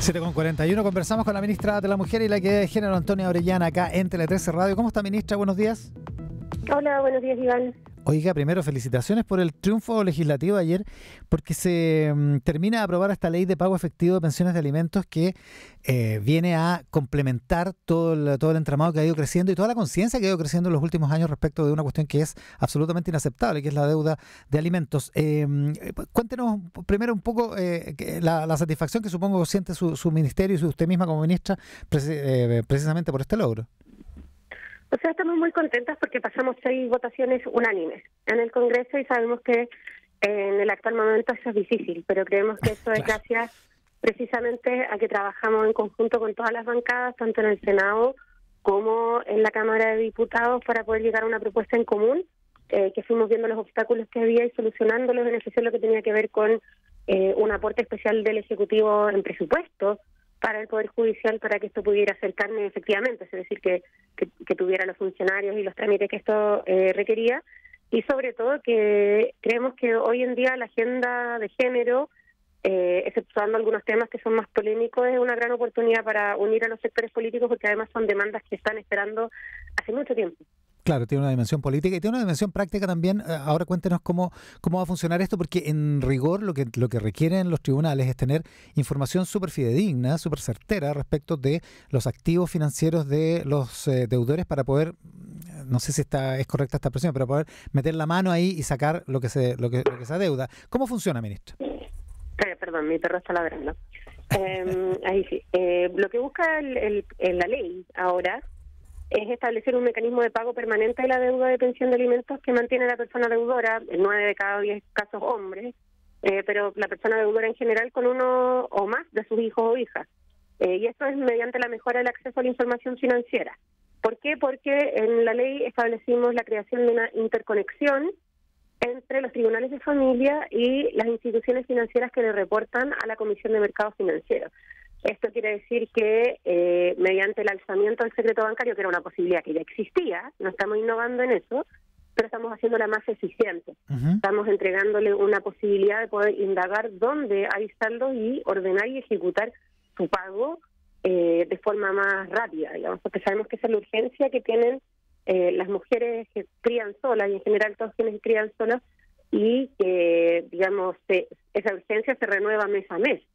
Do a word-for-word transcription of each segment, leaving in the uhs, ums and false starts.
siete con cuarenta y uno, conversamos con la ministra de la Mujer y la Equidad de Género, Antonia Orellana, acá en Tele trece Radio. ¿Cómo está, ministra? Buenos días. Hola, buenos días, Iván. Oiga, primero felicitaciones por el triunfo legislativo ayer, porque se um, termina de aprobar esta ley de pago efectivo de pensiones de alimentos que eh, viene a complementar todo el, todo el entramado que ha ido creciendo y toda la conciencia que ha ido creciendo en los últimos años respecto de una cuestión que es absolutamente inaceptable, que es la deuda de alimentos. Eh, cuéntenos primero un poco eh, la, la satisfacción que supongo siente su, su ministerio y usted misma como ministra preci- eh, precisamente por este logro. O sea, estamos muy contentas porque pasamos seis votaciones unánimes en el Congreso y sabemos que en el actual momento eso es difícil, pero creemos que eso es gracias precisamente a que trabajamos en conjunto con todas las bancadas, tanto en el Senado como en la Cámara de Diputados, para poder llegar a una propuesta en común, eh, que fuimos viendo los obstáculos que había y solucionándolos, en especial lo que tenía que ver con eh, un aporte especial del Ejecutivo en presupuesto para el Poder Judicial, para que esto pudiera ser carne efectivamente, es decir, que, que, que tuviera los funcionarios y los trámites que esto eh, requería, y sobre todo que creemos que hoy en día la agenda de género, eh, exceptuando algunos temas que son más polémicos, es una gran oportunidad para unir a los sectores políticos, porque además son demandas que están esperando hace mucho tiempo. Claro, tiene una dimensión política y tiene una dimensión práctica también. Ahora cuéntenos cómo cómo va a funcionar esto, porque en rigor lo que lo que requieren los tribunales es tener información súper fidedigna, súper certera respecto de los activos financieros de los eh, deudores para poder, no sé si está es correcta esta expresión, pero poder meter la mano ahí y sacar lo que se lo que, lo que se adeuda. ¿Cómo funciona, ministra? Eh, perdón, mi perro está ladrando. eh, ahí sí. Eh, lo que busca el, el, el, la ley ahora es establecer un mecanismo de pago permanente de la deuda de pensión de alimentos que mantiene la persona deudora, en nueve de cada diez casos hombres, eh, pero la persona deudora en general con uno o más de sus hijos o hijas. Eh, y esto es mediante la mejora del acceso a la información financiera. ¿Por qué? Porque en la ley establecimos la creación de una interconexión entre los tribunales de familia y las instituciones financieras que le reportan a la Comisión de Mercados Financieros. Esto quiere decir que eh, mediante el alzamiento del secreto bancario, que era una posibilidad que ya existía, no estamos innovando en eso, pero estamos haciéndola más eficiente. Uh-huh. Estamos entregándole una posibilidad de poder indagar dónde hay saldos y ordenar y ejecutar su pago eh, de forma más rápida, digamos, porque sabemos que esa es la urgencia que tienen eh, las mujeres que crían solas y en general todos quienes crían solas, y que, digamos, se, esa urgencia se renueva mes a mes.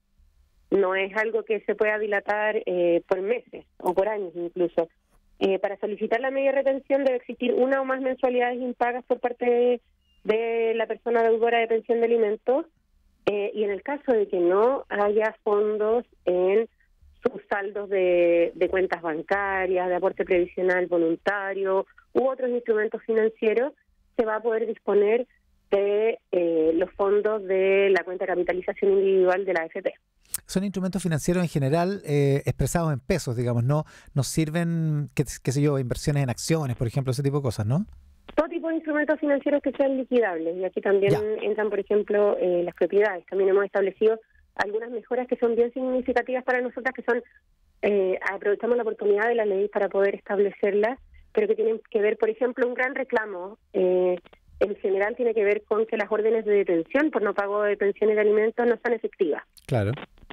No es algo que se pueda dilatar eh, por meses o por años incluso. Eh, para solicitar la media retención debe existir una o más mensualidades impagas por parte de, de la persona deudora de pensión de alimentos, eh, y en el caso de que no haya fondos en sus saldos de, de cuentas bancarias, de aporte previsional voluntario u otros instrumentos financieros, se va a poder disponer de eh, los fondos de la cuenta de capitalización individual de la A F P. Son instrumentos financieros en general eh, expresados en pesos, digamos, no nos sirven, qué, qué sé yo, inversiones en acciones, por ejemplo, ese tipo de cosas, ¿no? Todo tipo de instrumentos financieros que sean liquidables, y aquí también ya entran, por ejemplo, eh, las propiedades. También hemos establecido algunas mejoras que son bien significativas para nosotras, que son, eh, aprovechamos la oportunidad de la ley para poder establecerlas, pero que tienen que ver, por ejemplo, un gran reclamo, eh, en general tiene que ver con que las órdenes de detención por no pago de pensiones de alimentos no sean efectivas. Claro.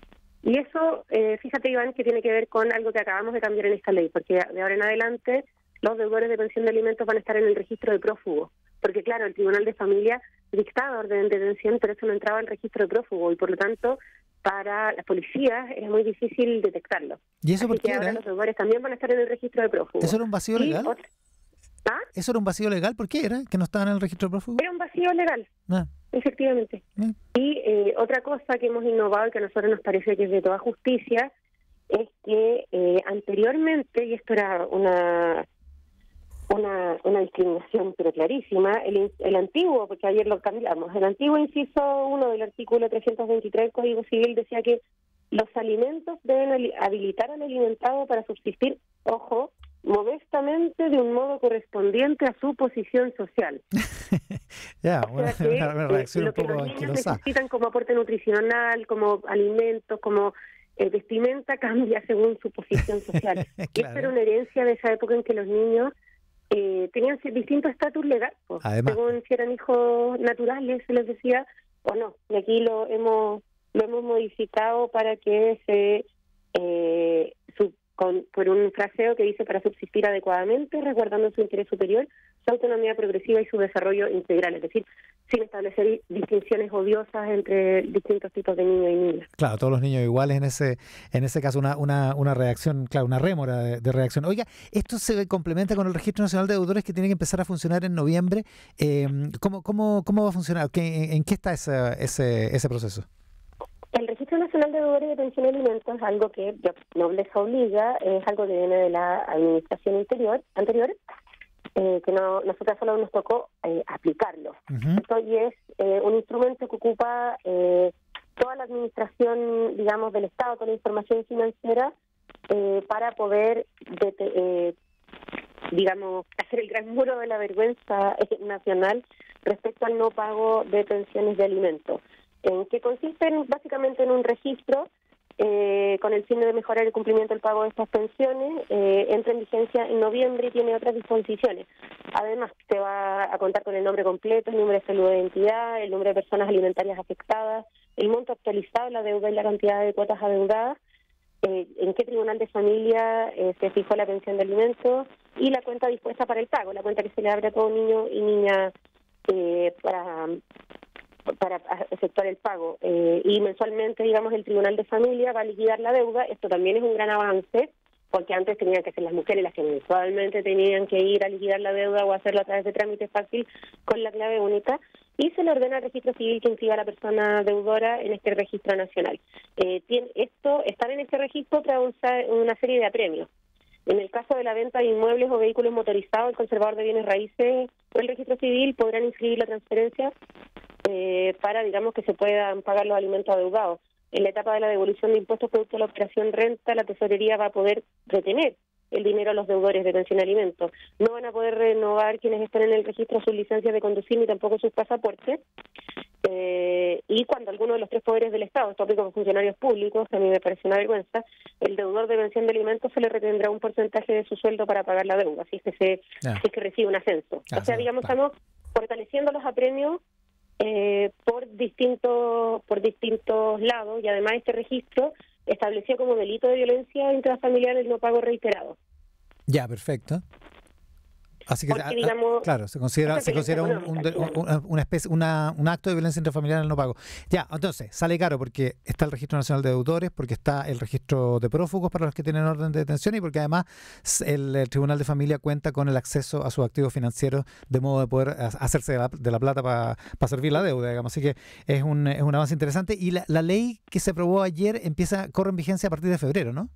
Y eso, eh, fíjate, Iván, que tiene que ver con algo que acabamos de cambiar en esta ley, porque de ahora en adelante los deudores de pensión de alimentos van a estar en el registro de prófugo, porque claro, el Tribunal de Familia dictaba orden de detención, pero eso no entraba en el registro de prófugo, y por lo tanto, para las policías era muy difícil detectarlo. ¿Y eso por qué ahora era? los deudores también van a estar en el registro de prófugo. ¿Eso era un vacío legal? Otra... ¿Ah? ¿Eso era un vacío legal? ¿Por qué era que no estaban en el registro de prófugo? Era un vacío legal. Ah. Efectivamente. Mm. Y eh, otra cosa que hemos innovado y que a nosotros nos parece que es de toda justicia es que eh, anteriormente, y esto era una una una discriminación pero clarísima, el, el antiguo, porque ayer lo cambiamos, el antiguo inciso uno del artículo trescientos veintitrés del Código Civil decía que los alimentos deben habilitar al alimentado para subsistir, ojo, modestamente de un modo correspondiente a su posición social. Ya, bueno, o sea que, una reacción eh, un poco lo que los niños anquilosa. necesitan como aporte nutricional, como alimentos, como eh, vestimenta, cambia según su posición social. Claro. Y esta era una herencia de esa época en que los niños eh, tenían distintos estatus legales, según si eran hijos naturales, se les decía, o no. Y aquí lo hemos lo hemos modificado para que se eh, su, con, por un fraseo que dice para subsistir adecuadamente, resguardando su interés superior, su autonomía progresiva y su desarrollo integral, es decir, sin establecer distinciones odiosas entre distintos tipos de niños y niñas. Claro, todos los niños iguales en ese en ese caso, una una, una reacción, claro, una rémora de, de reacción. Oiga, esto se complementa con el Registro Nacional de Deudores que tiene que empezar a funcionar en noviembre. Eh, ¿cómo, cómo, ¿Cómo va a funcionar? ¿Qué, ¿En qué está ese, ese, ese proceso? El Registro Nacional de Deudores de Pensión y Alimentos es algo que no les obliga, es algo que viene de la administración anterior, anterior eh, que no nosotros solo nos tocó eh, aplicarlo. Uh-huh. Esto y es eh, un instrumento que ocupa eh, toda la administración, digamos, del Estado, toda la información financiera, eh, para poder, de, eh, digamos, hacer el gran muro de la vergüenza nacional respecto al no pago de pensiones de alimentos. En que consiste en, básicamente en un registro eh, con el fin de mejorar el cumplimiento del pago de estas pensiones. Eh, entra en vigencia en noviembre y tiene otras disposiciones. Además, se va a contar con el nombre completo, el número de salud de identidad, el número de personas alimentarias afectadas, el monto actualizado, la deuda y la cantidad de cuotas adeudadas, eh, en qué tribunal de familia eh, se fijó la pensión de alimentos y la cuenta dispuesta para el pago, la cuenta que se le abre a todo niño y niña eh, para... para efectuar el pago. Eh, y mensualmente, digamos, el Tribunal de Familia va a liquidar la deuda. Esto también es un gran avance, porque antes tenían que ser las mujeres las que mensualmente tenían que ir a liquidar la deuda o hacerlo a través de trámite fácil con la clave única. Y se le ordena al registro civil que inscriba a la persona deudora en este registro nacional. Eh, tiene, esto, estar en este registro trae un, una serie de apremios. En el caso de la venta de inmuebles o vehículos motorizados, el conservador de bienes raíces o el registro civil podrán inscribir la transferencia eh, para, digamos, que se puedan pagar los alimentos adeudados. En la etapa de la devolución de impuestos producto de la operación renta, la tesorería va a poder retener el dinero a los deudores de pensión y alimentos. No van a poder renovar quienes estén en el registro sus licencias de conducir ni tampoco sus pasaportes. Eh, y cuando alguno de los tres poderes del Estado, esto aplica con funcionarios públicos, que a mí me parece una vergüenza, el deudor de pensión de alimentos se le retendrá un porcentaje de su sueldo para pagar la deuda, si es que, se, yeah. si es que recibe un ascenso. Yeah, o sea, digamos, yeah. estamos fortaleciendo los apremios eh, por distintos por distintos lados, y además este registro estableció como delito de violencia intrafamiliar el no pago reiterado. Ya, perfecto. Así que, Porque, digamos, claro, se considera se considera un, un, un, una especie, una, un acto de violencia intrafamiliar en el no pago. Ya, entonces, sale caro porque está el Registro Nacional de Deudores, porque está el registro de prófugos para los que tienen orden de detención y porque además el, el Tribunal de Familia cuenta con el acceso a sus activos financieros de modo de poder hacerse de la, de la plata para pa servir la deuda, digamos. Así que es un, es un avance interesante. Y la, la ley que se aprobó ayer empieza corre en vigencia a partir de febrero, ¿no?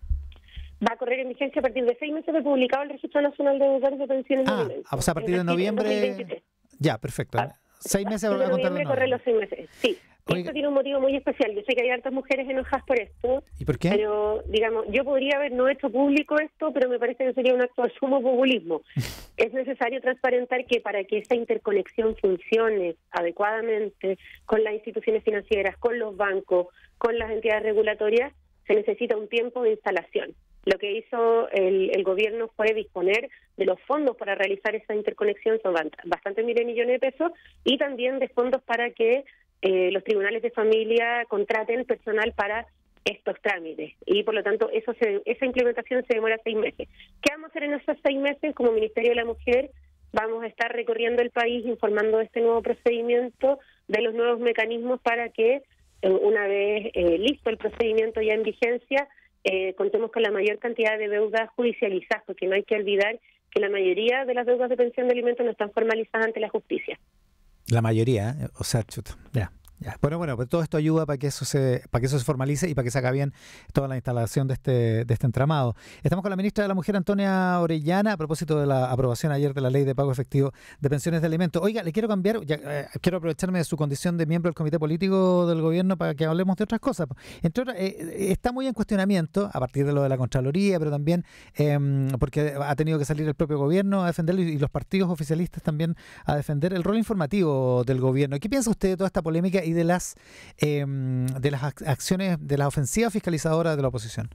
Va a correr en vigencia a partir de seis meses de publicado el Registro Nacional de Deudores de Pensiones ah, y Alimentos. O sea, a partir de noviembre. Ya, perfecto. Ah, seis meses a va a contar. noviembre corren los seis meses, sí. Oiga. Esto tiene un motivo muy especial. Yo sé que hay hartas mujeres enojadas por esto. ¿Y por qué? Pero, digamos, yo podría haber no hecho público esto, pero me parece que sería un acto de sumo populismo. Es necesario transparentar que para que esta interconexión funcione adecuadamente con las instituciones financieras, con los bancos, con las entidades regulatorias, se necesita un tiempo de instalación. Lo que hizo el, el gobierno fue disponer de los fondos para realizar esa interconexión, son bastantes miles de millones de pesos, y también de fondos para que eh, los tribunales de familia contraten personal para estos trámites. Y por lo tanto, eso se, esa implementación se demora seis meses. ¿Qué vamos a hacer en esos seis meses? Como Ministerio de la Mujer vamos a estar recorriendo el país informando de este nuevo procedimiento, de los nuevos mecanismos para que, eh, una vez eh, listo el procedimiento ya en vigencia, Eh, contemos con la mayor cantidad de deudas judicializadas, porque no hay que olvidar que la mayoría de las deudas de pensión de alimentos no están formalizadas ante la justicia. La mayoría, ¿eh? O sea, chuta, ya. Ya. Bueno, bueno, pues todo esto ayuda para que eso se para que eso se formalice y para que se haga bien toda la instalación de este de este entramado. Estamos con la ministra de la Mujer, Antonia Orellana, a propósito de la aprobación ayer de la Ley de Pago Efectivo de Pensiones de Alimentos. Oiga, le quiero cambiar, ya, eh, quiero aprovecharme de su condición de miembro del Comité Político del Gobierno para que hablemos de otras cosas. Entre otras, eh, está muy en cuestionamiento, a partir de lo de la Contraloría, pero también eh, porque ha tenido que salir el propio Gobierno a defenderlo y, y los partidos oficialistas también a defender el rol informativo del Gobierno. ¿Qué piensa usted de toda esta polémica y de las eh, de las acciones, de la ofensiva fiscalizadora de la oposición?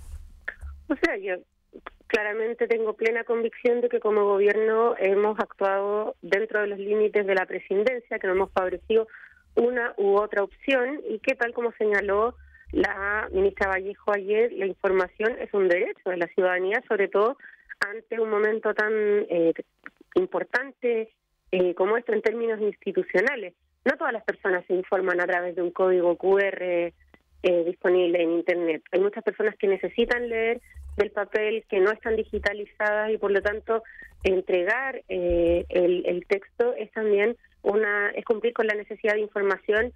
O sea, yo claramente tengo plena convicción de que como gobierno hemos actuado dentro de los límites de la presidencia, que no hemos favorecido una u otra opción y que, tal como señaló la ministra Vallejo ayer, la información es un derecho de la ciudadanía, sobre todo ante un momento tan eh, importante eh, como esto en términos institucionales. No todas las personas se informan a través de un código cu erre eh, disponible en Internet. Hay muchas personas que necesitan leer del papel, que no están digitalizadas y por lo tanto entregar eh, el, el texto es también una es cumplir con la necesidad de información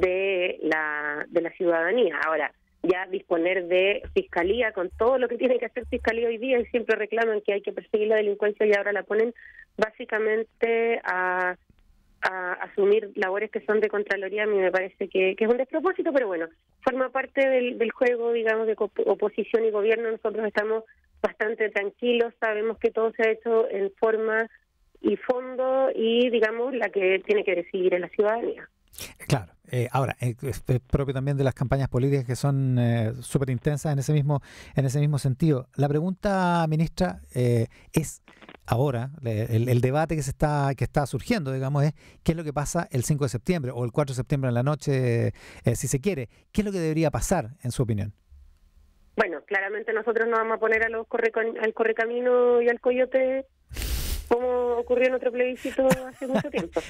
de la de la ciudadanía. Ahora, ya disponer de fiscalía con todo lo que tiene que hacer fiscalía hoy día, y siempre reclaman que hay que perseguir la delincuencia y ahora la ponen básicamente a, a asumir labores que son de Contraloría. A mí me parece que, que es un despropósito, pero bueno, forma parte del, del juego, digamos, de oposición y gobierno. Nosotros estamos bastante tranquilos, sabemos que todo se ha hecho en forma y fondo y, digamos, la que tiene que decidir es la ciudadanía. Claro. Eh, ahora, eh, es propio también de las campañas políticas que son eh, súper intensas en ese mismo en ese mismo sentido. La pregunta, ministra, eh, es ahora, el, el debate que se está que está surgiendo, digamos, es qué es lo que pasa el cinco de septiembre o el cuatro de septiembre en la noche, eh, si se quiere. ¿Qué es lo que debería pasar, en su opinión? Bueno, claramente nosotros no vamos a poner a los corre, al Correcamino y al Coyote como ocurrió en otro plebiscito hace mucho tiempo.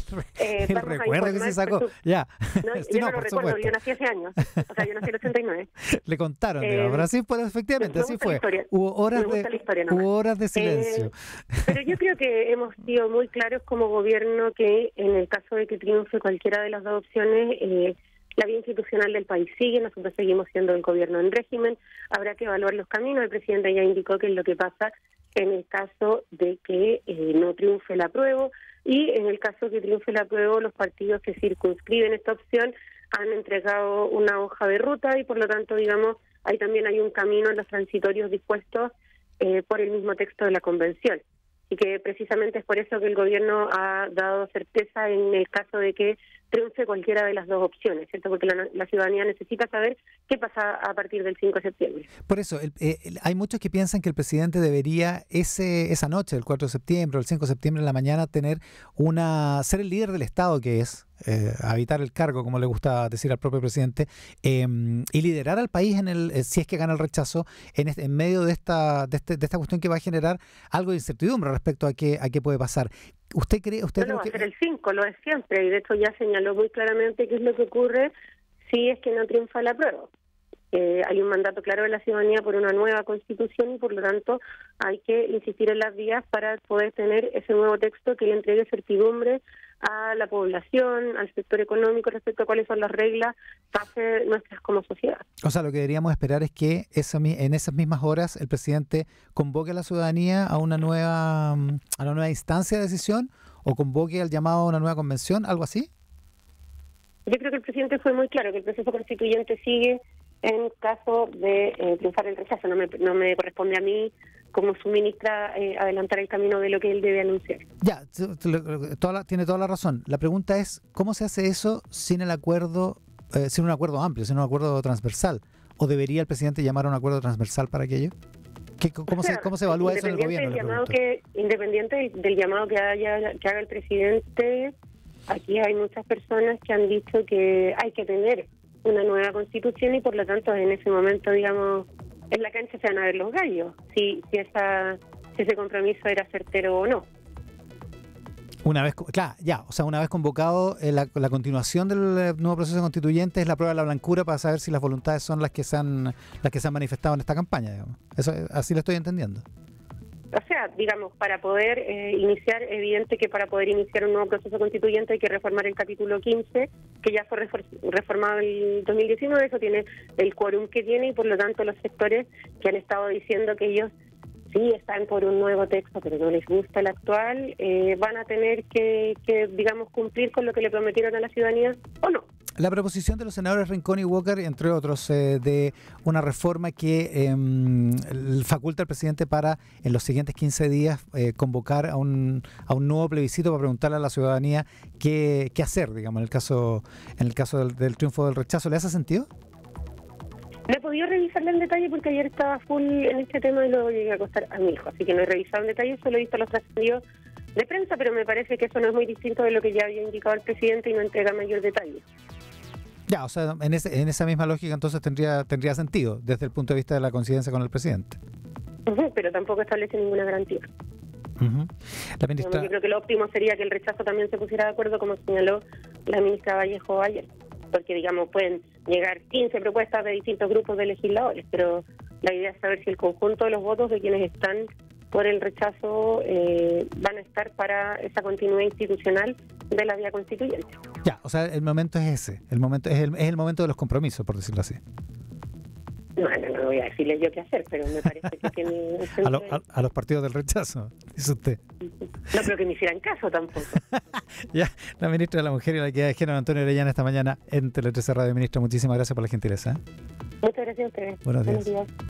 Eh, el recuerdo que se sacó, su... ya. No, sí, yo no, no lo recuerdo, supuesto. Yo nací hace años, o sea, yo nací en el ochenta y nueve. Le contaron, eh, digamos, pero así fue, efectivamente, así fue. Historia. Hubo horas de hubo horas de silencio. Eh, pero yo creo que hemos sido muy claros como gobierno que en el caso de que triunfe cualquiera de las dos opciones, eh, la vía institucional del país sigue, nosotros seguimos siendo el gobierno en régimen, habrá que evaluar los caminos. El presidente ya indicó que es lo que pasa en el caso de que eh, no triunfe el apruebo, y en el caso que triunfe el apruebo, los partidos que circunscriben esta opción han entregado una hoja de ruta y por lo tanto, digamos, ahí también hay un camino en los transitorios dispuestos eh, por el mismo texto de la convención. Y que precisamente es por eso que el gobierno ha dado certeza en el caso de que triunfe cualquiera de las dos opciones, ¿cierto? Porque la, la ciudadanía necesita saber qué pasa a partir del cinco de septiembre. Por eso, el, eh, hay muchos que piensan que el presidente debería ese esa noche, el cuatro de septiembre o el cinco de septiembre en la mañana, tener una ser el líder del Estado que es, eh, habitar el cargo, como le gusta decir al propio presidente, eh, y liderar al país en el eh, si es que gana el rechazo, en, este, en medio de esta, de, este, de esta cuestión que va a generar algo de incertidumbre respecto a qué, a qué puede pasar. ¿Usted cree? Usted no, no va que... a ser el cinco, lo es siempre, y de hecho ya señaló muy claramente qué es lo que ocurre si es que no triunfa la prueba. Eh, hay un mandato claro de la ciudadanía por una nueva constitución y por lo tanto hay que insistir en las vías para poder tener ese nuevo texto que le entregue certidumbre a la población, al sector económico respecto a cuáles son las reglas para hacer nuestras como sociedad. O sea, lo que deberíamos esperar es que eso, en esas mismas horas el presidente convoque a la ciudadanía a una nueva a una nueva instancia de decisión o convoque al llamado a una nueva convención, algo así. Yo creo que el presidente fue muy claro que el proceso constituyente sigue en caso de eh, triunfar el rechazo. No me, no me corresponde a mí como su ministra eh, adelantar el camino de lo que él debe anunciar. Ya, toda la, tiene toda la razón. La pregunta es, ¿cómo se hace eso sin el acuerdo, eh, sin un acuerdo amplio, sin un acuerdo transversal? ¿O debería el presidente llamar a un acuerdo transversal para aquello? ¿Qué, cómo, o sea, se, ¿Cómo se evalúa eso en el gobierno? Del llamado que, independiente del, del llamado que, haya, que haga el presidente, aquí hay muchas personas que han dicho que hay que tener una nueva constitución y por lo tanto en ese momento, digamos, en la cancha se van a ver los gallos, si si, esa, si ese compromiso era certero o no. Una vez, claro, ya, o sea, una vez convocado, eh, la, la continuación del nuevo proceso constituyente es la prueba de la blancura para saber si las voluntades son las que se han las que se han manifestado en esta campaña, digamos. Eso, así lo estoy entendiendo. O sea, digamos, para poder eh, iniciar, evidente que para poder iniciar un nuevo proceso constituyente hay que reformar el capítulo quince, que ya fue reformado en el dos mil diecinueve, eso tiene el quórum que tiene y por lo tanto los sectores que han estado diciendo que ellos sí están por un nuevo texto, pero no les gusta el actual, eh, van a tener que, que, digamos, cumplir con lo que le prometieron a la ciudadanía o no. La proposición de los senadores Rincón y Walker, entre otros, eh, de una reforma que eh, faculta al presidente para en los siguientes quince días eh, convocar a un a un nuevo plebiscito para preguntarle a la ciudadanía qué, qué hacer, digamos, en el caso en el caso del, del triunfo del rechazo. ¿Le hace sentido? No he podido revisarla en detalle porque ayer estaba full en este tema y luego llegué a acostar a mi hijo, así que no he revisado en detalle, solo he visto los trascendidos de prensa, pero me parece que eso no es muy distinto de lo que ya había indicado el presidente y no entrega mayor detalle. Ya, o sea, en, ese, en esa misma lógica entonces tendría tendría sentido desde el punto de vista de la coincidencia con el presidente. Uh-huh, pero tampoco establece ninguna garantía. Uh-huh. La ministra... Yo creo que lo óptimo sería que el rechazo también se pusiera de acuerdo, como señaló la ministra Vallejo ayer, porque, digamos, pueden llegar quince propuestas de distintos grupos de legisladores, pero la idea es saber si el conjunto de los votos de quienes están por el rechazo eh, van a estar para esa continuidad institucional de la vía constituyente. Ya, o sea, el momento es ese, el momento es el, es el momento de los compromisos, por decirlo así. No, no, no voy a decirle yo qué hacer, pero me parece que tiene... a, lo, a, a los partidos del rechazo, dice usted. No creo que me hicieran caso tampoco. Ya, la ministra de la Mujer y la Equidad de Género, Antonio Orellana, esta mañana en Tele trece Radio. Ministra, muchísimas gracias por la gentileza. Muchas gracias a ustedes. Buenos días. Buenos días.